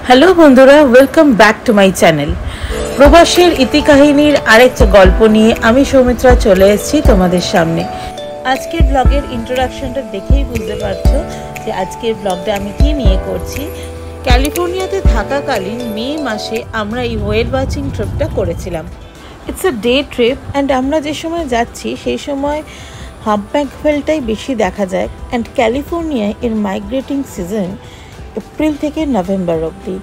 Hello বন্ধুরা, welcome back to my channel. প্রবাসের ইতিকাহিনীর আরেকটা গল্প নিয়ে আমি সৌমিত্রা চলে এসেছি তোমাদের সামনে। আজকের ব্লগের ইন্ট্রোডাকশনটা দেখেই বুঝতে পারছো যে আজকের ব্লগটা আমি কি নিয়ে করছি। ক্যালিফোর্নিয়াতে থাকাকালীন মে মাসে আমরা এই হোয়েল ওয়াচিং ট্রিপটা করেছিলাম। It's a day trip and আমরা যে সময় যাচ্ছি সেই সময় হাম্পব্যাক হোয়েলটাই বেশি দেখা যায়। অ্যান্ড ক্যালিফোর্নিয়ায় এর মাইগ্রেটিং সিজন এপ্রিল থেকে নভেম্বর অবধি।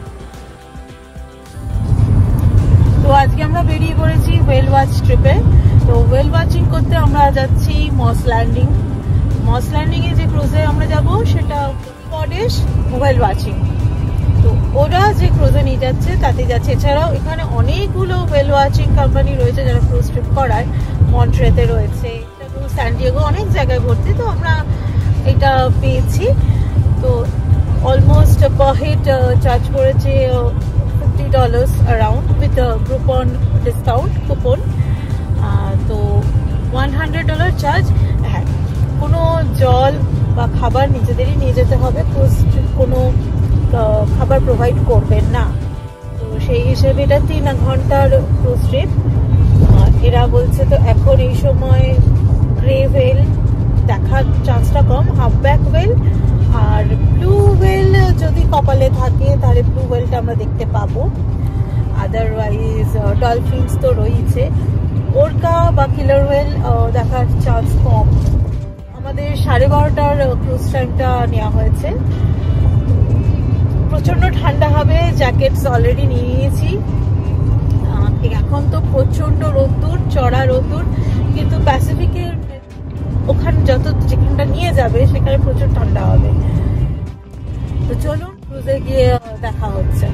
তো আজকে আমরা বেরিয়ে পড়েছি হোয়েল ওয়াচ ট্রিপে। তো হোয়েল ওয়াচিং করতে আমরা যাচ্ছি মস ল্যান্ডিং। মস ল্যান্ডিংয়ে যে ক্রুজে আমরা যাব সেটা পডেশ হোয়েল ওয়াচিং। তো ওরা যে ক্রুজে নিয়ে যাচ্ছে তাতে যাচ্ছে। এছাড়াও এখানে অনেকগুলো হোয়েল ওয়াচিং কোম্পানি রয়েছে যারা ক্রুজ ট্রিপ করায়। মন্ট্রেতে রয়েছে, স্যান ডিয়েগো, অনেক জায়গায় ভর্তি। তো আমরা এটা পেয়েছি। তো অলমোস্ট পার হেড চার্জ করেছে $50 around with Groupon discount coupon. তো $100 চার্জ। হ্যাঁ, কোনো জল বা খাবার নিজেদেরই নিয়ে যেতে হবে, কোনো খাবার প্রোভাইড করবেন না। তো সেই হিসেবে এটা 3 ঘন্টার ক্রুজ ট্রিপ। এরা বলছে তো এখন এই সময় গ্রে হোয়েল দেখার চান্সটা কম, হাফব্যাক হোয়েল আর ব্লু হোয়েল যদি কপালে থাকে তাহলে ব্লু হোয়েলটা আমরা দেখতে পাবো। আদারওয়াইজ ডলফিনস তো রয়েছে, ওরকা বা কিলার হোয়েল দেখার চান্স কম। আমাদের 12:30টার ক্রুজ টাইমটা নেওয়া হয়েছে। প্রচন্ড ঠান্ডা হবে, জ্যাকেটস অলরেডি নিয়ে নিয়েছি। এখন তো প্রচন্ড রোদ্দুর, চড়া রোদ্দুর, কিন্তু প্যাসিফিকের ওখানে যেখানটা নিয়ে যাবে সেখানে প্রচুর ঠান্ডা হবে। তো চলুন ক্রুজে গিয়ে দেখা হচ্ছে।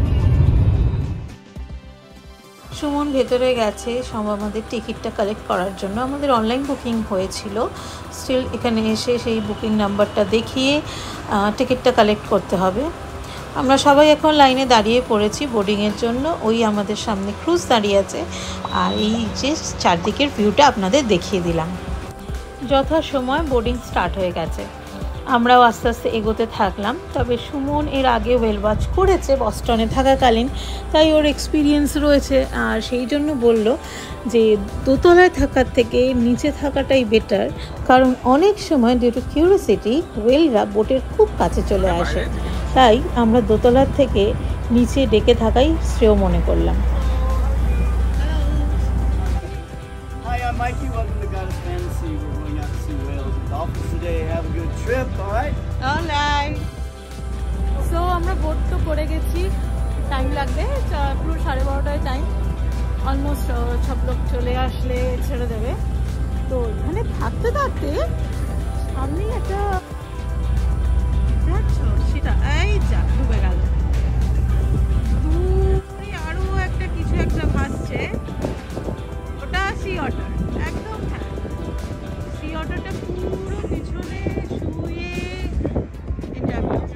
সুমন ভেতরে গেছে সব আমাদের টিকিটটা কালেক্ট করার জন্য। আমাদের অনলাইন বুকিং হয়েছিল, স্টিল এখানে এসে সেই বুকিং নাম্বারটা দেখিয়ে টিকিটটা কালেক্ট করতে হবে। আমরা সবাই এখন লাইনে দাঁড়িয়ে পড়েছি বোর্ডিংয়ের জন্য। ওই আমাদের সামনে ক্রুজ দাঁড়িয়ে আছে। আর এই যে চারদিকের ভিউটা আপনাদের দেখিয়ে দিলাম। যথাসময় বোর্ডিং স্টার্ট হয়ে গেছে। আমরাও আস্তে আস্তে এগোতে থাকলাম। তবে সুমন এর আগে হোয়েল ওয়াচ করেছে বস্টনে থাকাকালীন, তাই ওর এক্সপিরিয়েন্স রয়েছে। আর সেই জন্য বলল যে দোতলায় থাকার থেকে নিচে থাকাটাই বেটার, কারণ অনেক সময় ডিউ টু কিউরিওসিটি হোয়েলরা বোটের খুব কাছে চলে আসে। তাই আমরা দোতলার থেকে নিচে ডেকে থাকাই শ্রেয় মনে করলাম। Mikey, welcome to Goddess Fantasy. We're going out to see whales and dolphins today. Have a good trip, all right? All right. So আমরা বোট তো করে গেছি, টাইম লাগবে পুরো 12:30টায় টাইম। অলমোস্ট সব লোক চলে আসলে ছেড়ে দেবে। তো এখানে থাকতে থাকতে সামনে একটা দেখছো সেটা এই যা ডুবে গেল। দূরে আরো একটা কিছু একটা ভাসছে, ওটা সি অটার। একদম হ্যাঁ, সি অটারটা পুরো পিছনে শুয়ে এনজয় করছে।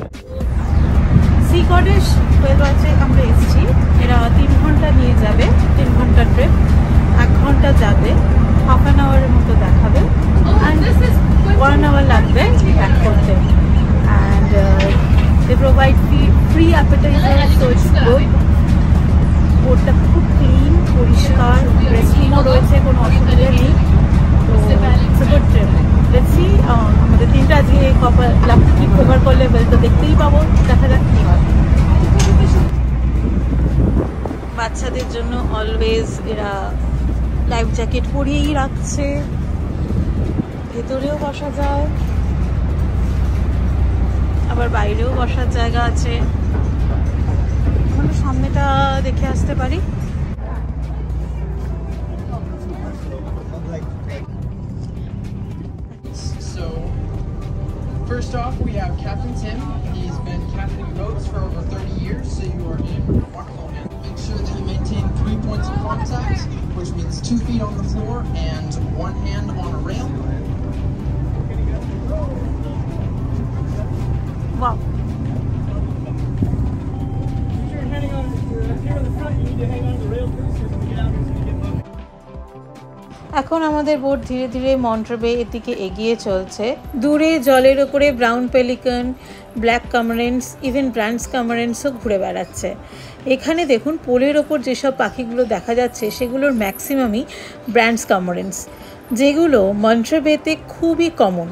সি কটেজ হোয়েল ওয়াচে আমরা এসেছি। এরা 3 ঘন্টা নিয়ে যাবে, 3 ঘন্টার ট্রিপ। 1 ঘন্টা যাবে, হাফ অ্যান আওয়ারের মতো দেখাবে, অ্যান্ড 1 আওয়ার লাগবে ব্যাক করতে। And they provide free appetizer, so it's good. বোটটা খুব ক্লিন, পরিষ্কার, রেস্টরুমও রয়েছে, কোনো অসুবিধা নেই। তো it's a good trip. Let's see, আমাদের 3টা আজকে লাকি কভার করলে ওয়েল তো দেখতেই পাবো। দেখা যাক কী হয়। বাচ্চাদের জন্য অলওয়েজ এরা লাইফ জ্যাকেট পরিয়েই রাখছে। ভেতরেও বসা যায়, আবার বাইরেও বসার জায়গা আছে। আমরা সামনেটা দেখে আসতে পারি। So, first off, we have Captain Tim. He's been captaining boats for over 30 years, so you are in wonderful hands. Make sure that you maintain 3 points of contact, which means 2 feet on the floor and 1 hand on a rail. Wow. এখন আমাদের boat ধীরে ধীরে মন্ট্রেবে এর দিকে এগিয়ে চলছে। দূরে জলের ওপরে brown pelican, black cormorants, even Brandt's কামারেন্টসও ঘুরে বেড়াচ্ছে। এখানে দেখুন পোলের ওপর যেসব পাখিগুলো দেখা যাচ্ছে সেগুলোর ম্যাক্সিমামই ব্রান্ডস কামারেন্টস, যেগুলো মন্ট্রেবেতে খুবই কমন।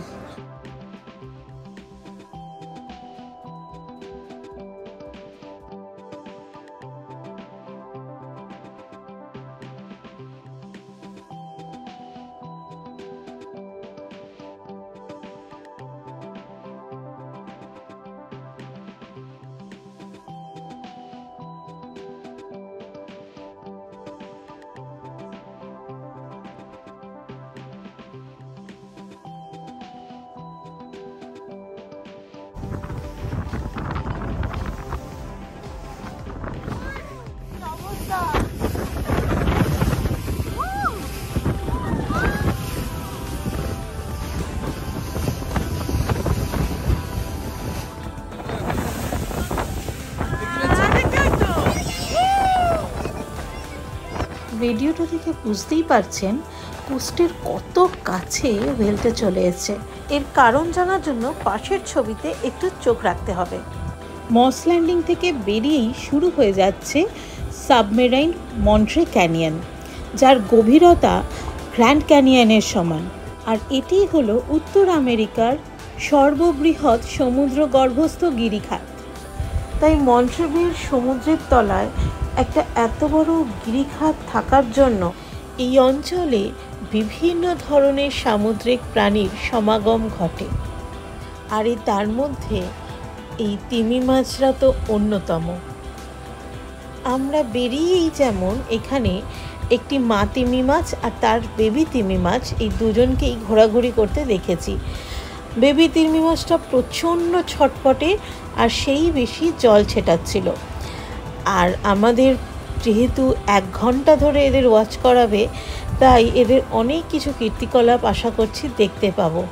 ভিডিওটা দেখে বুঝতেই পারছেন কোস্টের কত কাছে ওয়েলটা চলে এসেছে। এর কারণ জানার জন্য পাশের ছবিতে একটু চোখ রাখতে হবে। মস ল্যান্ডিং থেকে বেরিয়েই শুরু হয়ে যাচ্ছে সাবমেরাইন মন্ট্রে ক্যানিয়ন, যার গভীরতা গ্র্যান্ড ক্যানিয়নের সমান। আর এটি হলো উত্তর আমেরিকার সর্ববৃহৎ সমুদ্রগর্ভস্থ গিরিখাত। তাই মন্ট্রেবের সমুদ্রের তলায় একটা এত বড় গিরিখাত থাকার জন্য এই অঞ্চলে বিভিন্ন ধরনের সামুদ্রিক প্রাণীর সমাগম ঘটে। আর তার মধ্যে এই তিমি মাছরা তো অন্যতম। আমরা বেরিয়েই যেমন এখানে একটি মা তিমি মাছ আর তার বেবি তিমি মাছ এই দুজনকেই ঘোরাঘুরি করতে দেখেছি। বেবি তিমি মাছটা প্রচণ্ড ছটপটে আর সেই বেশি জল ছেটাচ্ছিল। আর আমাদের যেহেতু 1 ঘন্টা ধরে এদের ওয়াচ করাবে, তাই এদের অনেক কিছু কীর্তিকলাপ আশা করছি দেখতে পাবো।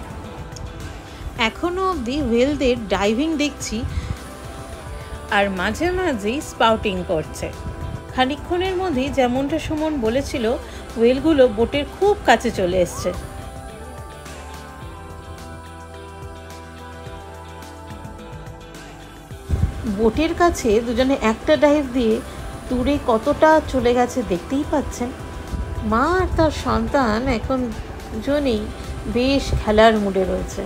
এখনও অবধি ওয়েলদের ডাইভিং দেখছি আর মাঝে মাঝেই স্পাউটিং করছে। খানিকক্ষণের মধ্যেই যেমনটা সুমন বলেছিল, ওয়েলগুলো বোটের খুব কাছে চলে এসছে। বোটের কাছে দুজনে একটা ডাইভ দিয়ে দূরে কতটা চলে গেছে দেখতেই পাচ্ছেন। মা আর তার সন্তান এখন দুজনেই বেশ খেলার মুডে রয়েছে।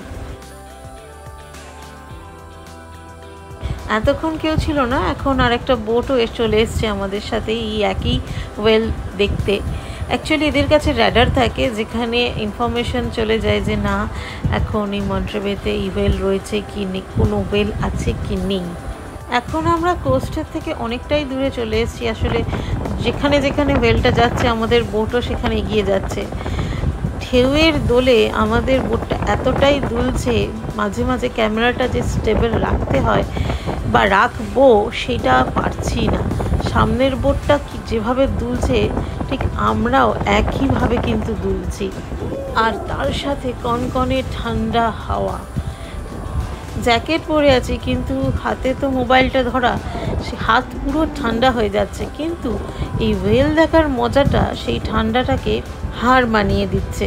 এতক্ষণ কেউ ছিল না, এখন আর একটা বোটও চলে এসছে আমাদের সাথে এই একই ওয়েল দেখতে। অ্যাকচুয়ালি এদের কাছে র্যাডার থাকে, যেখানে ইনফরমেশন চলে যায় যে না এখন এই মন্ট্রেবেতে এই ওয়েল রয়েছে কি নেই, কোনো ওয়েল আছে কি নেই। এখন আমরা কোস্টের থেকে অনেকটাই দূরে চলে এসেছি। আসলে যেখানে যেখানে ওয়েলটা যাচ্ছে আমাদের বোটও সেখানে এগিয়ে যাচ্ছে। ঢেউয়ের দোলে আমাদের বোটটা এতটাই দুলছে, মাঝে মাঝে ক্যামেরাটা যে স্টেবল রাখতে হয় বা রাখবো সেটা পারছি না। সামনের বোটটা যেভাবে দুলছে ঠিক আমরাও একইভাবে কিন্তু দুলছি। আর তার সাথে কনকনে ঠান্ডা হাওয়া। জ্যাকেট পরে আছি কিন্তু হাতে তো মোবাইলটা ধরা, সে হাত পুরো ঠান্ডা হয়ে যাচ্ছে। কিন্তু এই ওয়েল দেখার মজাটা সেই ঠান্ডাটাকে হার মানিয়ে দিচ্ছে।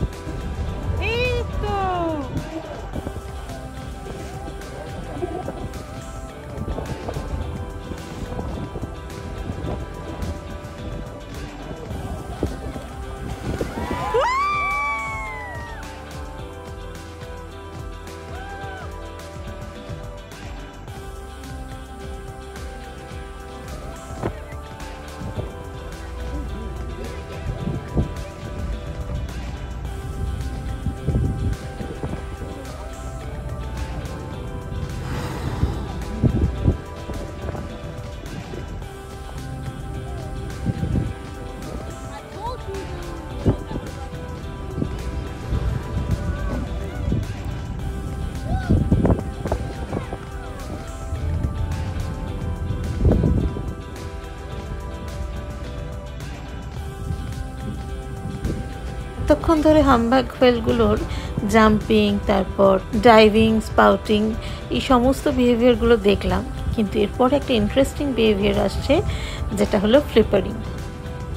এতক্ষণ ধরে হামব্যাক ওয়েলগুলোর জাম্পিং, তারপর ডাইভিং, স্পাউটিং, এই সমস্ত বিহেভিয়ারগুলো দেখলাম। কিন্তু এরপর একটা ইন্টারেস্টিং বিহেভিয়ার আসছে, যেটা হলো ফ্লিপারিং।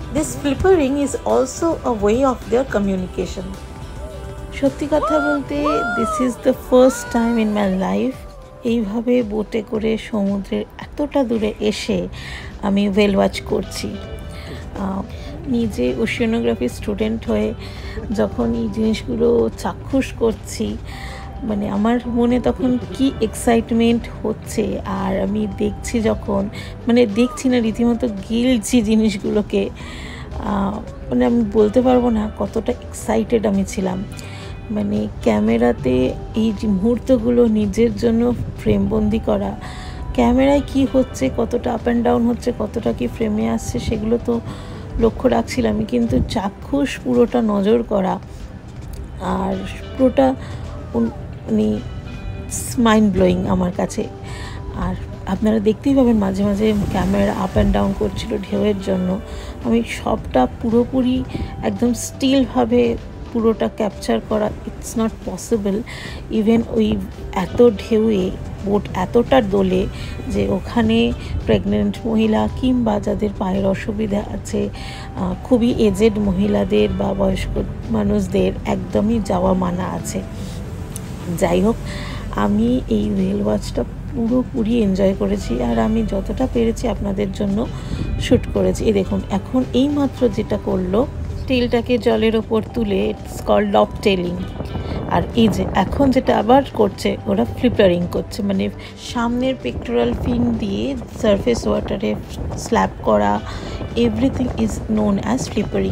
This flippering is also a way of their communication. সত্যি কথা বলতে this is the first time in my life এইভাবে বোটে করে সমুদ্রের এতটা দূরে এসে আমি ওয়েল ওয়াচ করছি। নিজে ওশিয়ানোগ্রাফি স্টুডেন্ট হয়ে যখন এই জিনিসগুলো চাক্ষুষ করছি, মানে আমার মনে তখন কি এক্সাইটমেন্ট হচ্ছে, আর আমি দেখছি যখন, মানে দেখছি না, রীতিমতো গিলছি জিনিসগুলোকে। মানে আমি বলতে পারবো না কতটা এক্সাইটেড আমি ছিলাম। মানে ক্যামেরাতে এই যে মুহূর্তগুলো নিজের জন্য ফ্রেমবন্দি করা, ক্যামেরায় কি হচ্ছে, কতটা আপ অ্যান্ড ডাউন হচ্ছে, কতটা কি ফ্রেমে আসছে, সেগুলো তো লক্ষ্য রাখছিলাম, কিন্তু চাক্ষুষ পুরোটা নজর করা আর পুরোটা মানে মাইন্ড ব্লোয়িং আমার কাছে। আর আপনারা দেখতেই পাবেন মাঝে মাঝে ক্যামেরা আপ অ্যান্ড ডাউন করছিল ঢেউয়ের জন্য। আমি সবটা পুরোপুরি একদম স্টিলভাবে পুরোটা ক্যাপচার করা ইটস নট পসিবল। ইভেন ওই এত ঢেউয়ে বোট এতটা দোলে যে ওখানে প্রেগনেন্ট মহিলা কিংবা যাদের পায়ের অসুবিধা আছে, খুবই এজেড মহিলাদের বা বয়স্ক মানুষদের একদমই যাওয়া মানা আছে। যাই হোক, আমি এই ওয়েল ওয়াচটা পুরোপুরি এনজয় করেছি, আর আমি যতটা পেরেছি আপনাদের জন্য শ্যুট করেছি। এই দেখুন, এখন এই মাত্র যেটা করলো, টেলটাকে জলের ওপর তুলে, ইটস কল্ড লব টেলিং। আর এই যে এখন যেটা আবার করছে, ওরা ফ্লিপারিং করছে, মানে সামনের পেক্টোরাল ফিন দিয়ে সারফেস ওয়াটারে স্ল্যাপ করা, everything is known as flippering.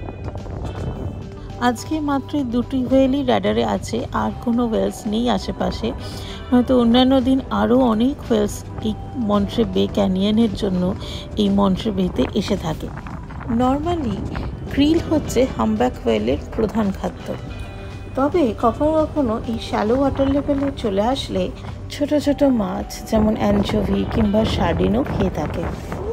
আজকে মাত্র দুটি ওয়েলই র্যাডারে আছে, আর কোনো ওয়েলস নেই আশেপাশে। হয়তো অন্যান্য দিন আরও অনেক ওয়েলস এই মন্ট্রে বে ক্যানিয়নের জন্য এই মন্ট্রে বেতে এসে থাকে। নর্মালি ক্রিল হচ্ছে হামব্যাক ওয়েলের প্রধান খাদ্য, তবে কখনো কখনো এই শ্যালো ওয়াটার লেভেলে চলে আসলে ছোট ছোট মাছ যেমন অ্যানচোভি কিংবা সার্ডিনও খেয়ে থাকে।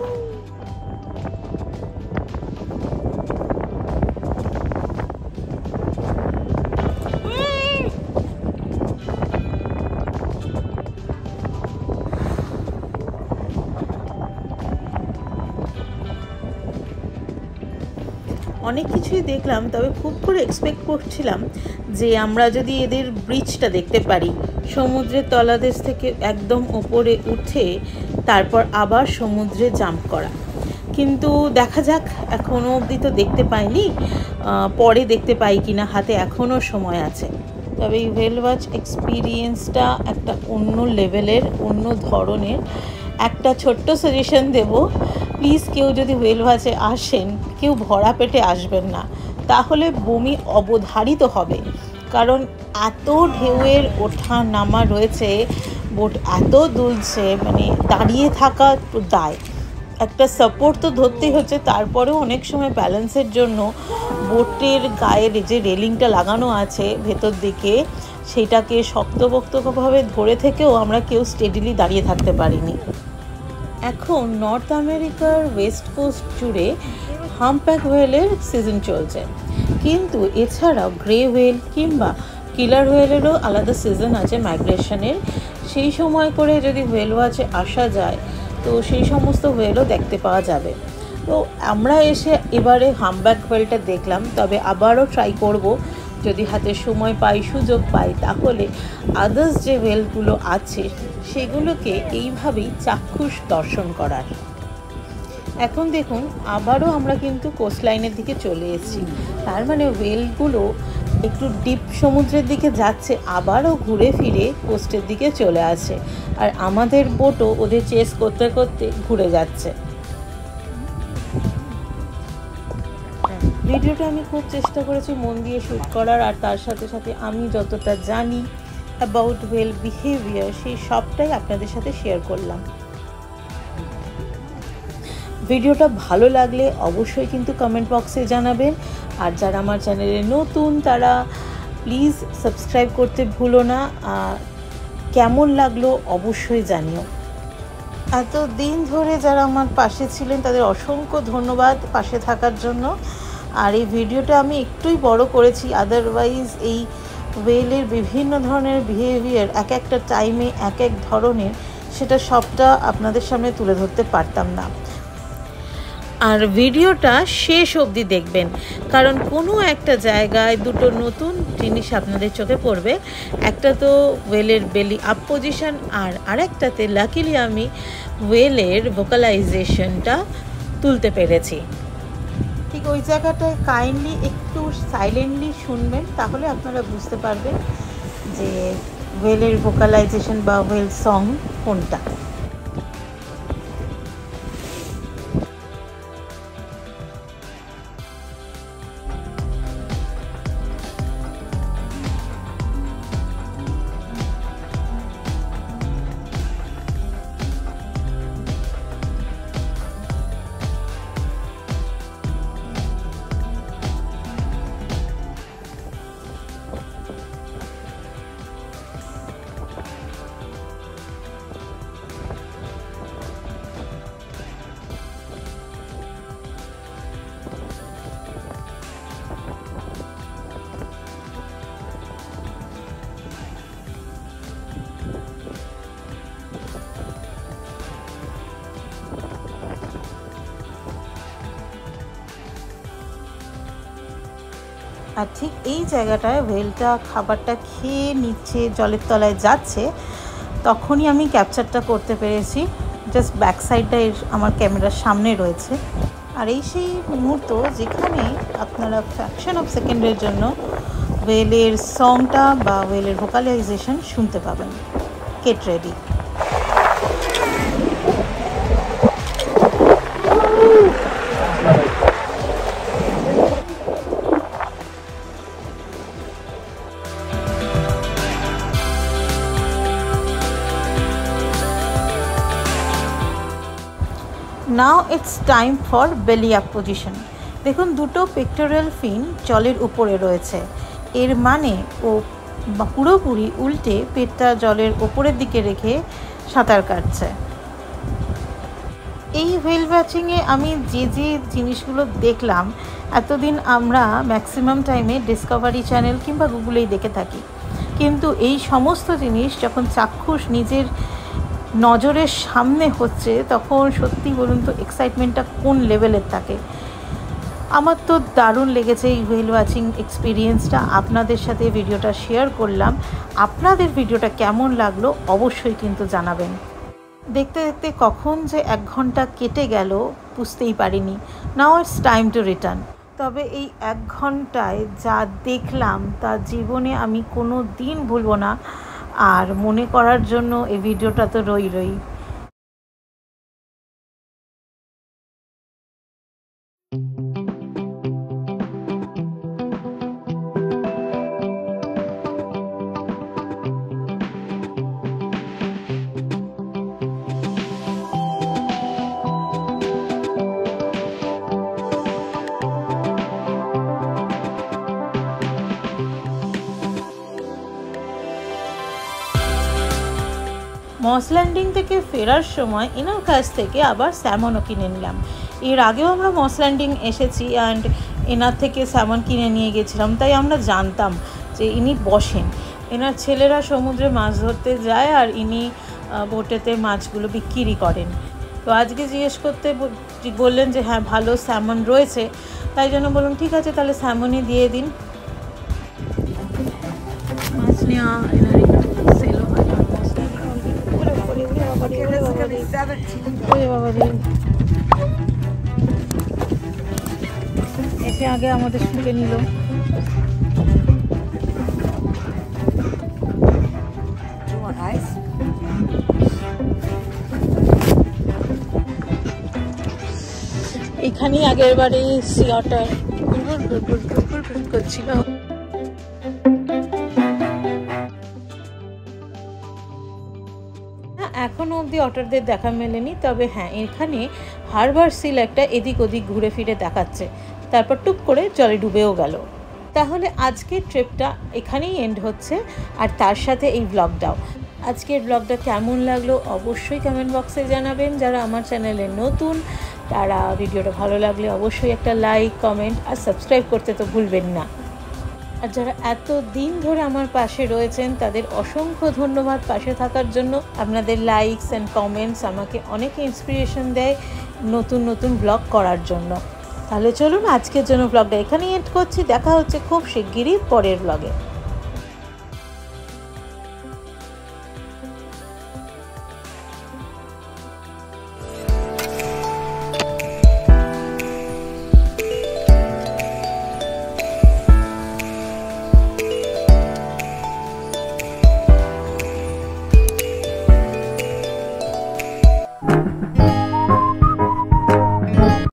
অনেক কিছুই দেখলাম, তবে খুব করে এক্সপেক্ট করছিলাম যে আমরা যদি এদের ব্রিজটা দেখতে পারি, সমুদ্রের তলাদেশ থেকে একদম ওপরে উঠে তারপর আবার সমুদ্রে জাম্প করা, কিন্তু দেখা যাক, এখনও অবধি তো দেখতে পাইনি, পরে দেখতে পাই কিনা, হাতে এখনও সময় আছে। তবে এই ওয়েল ওয়াচ এক্সপিরিয়েন্সটা একটা অন্য লেভেলের, অন্য ধরনের। একটা ছোট্ট সাজেশন দেব, প্লিজ কেউ যদি ওয়েল ওয়াচে আসেন, কেউ ভরা পেটে আসবেন না, তাহলে বমি অবধারিত হবে। কারণ এত ঢেউয়ের ওঠা নামা রয়েছে, বোট এত দুলছে, মানে দাঁড়িয়ে থাকা দায়, একটা সাপোর্ট তো ধরতেই হচ্ছে। তারপরেও অনেক সময় ব্যালেন্সের জন্য বোটের গায়ের যে রেলিংটা লাগানো আছে ভেতর দিকে, সেটাকে শক্তপোক্তভাবে ধরে থেকেও আমরা কেউ স্টেডিলি দাঁড়িয়ে থাকতে পারিনি। এখন নর্থ আমেরিকার ওয়েস্ট কোস্ট জুড়ে হামপ্যাক ওয়েলের সিজন চলছে, কিন্তু এছাড়াও গ্রে ওয়েল কিংবা কিলার ওয়েলেরও আলাদা সিজন আছে মাইগ্রেশনের। সেই সময় করে যদি ওয়েল ওয়াচে আসা যায়, তো সেই সমস্ত ওয়েলও দেখতে পাওয়া যাবে। তো আমরা এসে এবারে হামব্যাক ওয়েলটা দেখলাম, তবে আবারও ট্রাই করব, যদি হাতে সময় পাই, সুযোগ পাই, তাহলে আদার্স যে ওয়েলগুলো আছে সেগুলোকে এইভাবেই চাক্ষুষ দর্শন করার। এখন দেখুন, আবারও আমরা কিন্তু কোস্টলাইনের দিকে চলে এসেছি, তার মানে ওয়েলগুলো একটু ডিপ সমুদ্রের দিকে যাচ্ছে, আবারও ঘুরে ফিরে কোস্টের দিকে চলে আসে, আর আমাদের বোটও ওদের চেস করতে করতে ঘুরে যাচ্ছে। ভিডিওটা আমি খুব চেষ্টা করেছি মন দিয়ে শ্যুট করার, আর তার সাথে সাথে আমি যতটা জানি অ্যাবাউট ওয়েল বিহেভিয়ার, সেই সবটাই আপনাদের সাথে শেয়ার করলাম। ভিডিওটা ভালো লাগলে অবশ্যই কিন্তু কমেন্ট বক্সে জানাবেন, আর যারা আমার চ্যানেলে নতুন তারা প্লিজ সাবস্ক্রাইব করতে ভুলো না। কেমন লাগলো অবশ্যই জানিও। এত দিন ধরে যারা আমার পাশে ছিলেন তাদের অসংখ্য ধন্যবাদ পাশে থাকার জন্য। আর এই ভিডিওটা আমি একটুই বড় করেছি, আদারওয়াইজ এই ওয়েলের বিভিন্ন ধরনের বিহেভিয়ার এক একটা টাইমে এক এক ধরনের, সেটা সবটা আপনাদের সামনে তুলে ধরতে পারতাম না। আর ভিডিওটা শেষ অবধি দেখবেন, কারণ কোনো একটা জায়গায় দুটো নতুন জিনিস আপনাদের চোখে পড়বে। একটা তো ওয়েলের বেলি আপ পজিশন, আর আরেকটাতে লাকিলি আমি ওয়েলের ভোকালাইজেশনটা তুলতে পেরেছি। ঠিক ওই জায়গাটায় কাইন্ডলি একটু সাইলেন্টলি শুনবেন, তাহলে আপনারা বুঝতে পারবেন যে ওয়েলের ভোকালাইজেশন বা ওয়েল সং কোনটা। আর ঠিক এই জায়গাটায় ওয়েলটা খাবারটা খেয়ে নিচে জলের তলায় যাচ্ছে, তখনই আমি ক্যাপচারটা করতে পেরেছি। জাস্ট ব্যাক সাইডটা আমার ক্যামেরার সামনে রয়েছে। আর এই সেই মুহূর্ত যেখানে আপনারা ফ্র্যাকশন অফ সেকেন্ডের জন্য ওয়েলের সংটা বা ওয়েলের ভোকালাইজেশন শুনতে পাবেন। Get ready. Now it's time for belly up position. দেখুন দুটো পেক্টোরাল ফিন জলের উপরে রয়েছে, এর মানে ও পুরোপুরি উল্টে পেটটা জলের ওপরের দিকে রেখে সাঁতার কাটছে। এই হুইল ওয়াচিংয়ে আমি যে যে জিনিসগুলো দেখলাম, এতদিন আমরা ম্যাক্সিমাম টাইমে ডিসকভারি চ্যানেল কিংবা গুগলেই দেখে থাকি, কিন্তু এই সমস্ত জিনিস যখন চাক্ষুষ নিজের নজরের সামনে হচ্ছে, তখন সত্যি বলুন তো এক্সাইটমেন্টটা কোন লেভেলের থাকে। আমার তো দারুণ লেগেছে এই হুইল ওয়াচিং এক্সপিরিয়েন্সটা। আপনাদের সাথে ভিডিওটা শেয়ার করলাম। আপনাদের ভিডিওটা কেমন লাগলো অবশ্যই কিন্তু জানাবেন। দেখতে দেখতে কখন যে 1 ঘন্টা কেটে গেল বুঝতেই পারিনি। Now it's time to return. তবে এই 1 ঘন্টায় যা দেখলাম তা জীবনে আমি কোনো দিন ভুলবো না, আর মনে করার জন্য এই ভিডিওটা তো রই। মস ল্যান্ডিং থেকে ফেরার সময় এনার কাছ থেকে আবার স্যামনও কিনে নিলাম। এর আগেও আমরা মস ল্যান্ডিং এসেছি অ্যান্ড এনার থেকে স্যামন কিনে নিয়ে গেছিলাম, তাই আমরা জানতাম যে ইনি বসেন। এনার ছেলেরা সমুদ্রে মাছ ধরতে যায় আর ইনি বোটেতে মাছগুলো বিক্রি করেন। তো আজকে জিজ্ঞেস করতে বললেন যে হ্যাঁ ভালো স্যামন রয়েছে, তাই জন্য বললাম ঠিক আছে তাহলে স্যামনই দিয়ে দিন। মাছ নেওয়া এসে আগে আমাদের শুকে নিল। এখানেই আগের বারে সি অটার করছিল। এখনও অবধি অটারদের দেখা মেলেনি, তবে হ্যাঁ এখানে হারবার সিল একটা এদিক ওদিক ঘুরে ফিরে দেখাচ্ছে, তারপর টুপ করে জলে ডুবেও গেল। তাহলে আজকের ট্রিপটা এখানেই এন্ড হচ্ছে, আর তার সাথে এই ব্লগটাও। আজকের ব্লগটা কেমন লাগলো অবশ্যই কমেন্ট বক্সে জানাবেন। যারা আমার চ্যানেলে নতুন তারা ভিডিওটা ভালো লাগলে অবশ্যই একটা লাইক, কমেন্ট আর সাবস্ক্রাইব করতে তো ভুলবেন না। আর যারা এত দিন ধরে আমার পাশে রয়েছেন তাদের অসংখ্য ধন্যবাদ পাশে থাকার জন্য। আপনাদের লাইকস অ্যান্ড কমেন্টস আমাকে অনেক ইন্সপিরেশন দেয় নতুন নতুন ব্লগ করার জন্য। তাহলে চলুন আজকের জন্য ব্লগটা এখানেই এন্ড করছি। দেখা হচ্ছে খুব শিগগিরই পরের ব্লগে।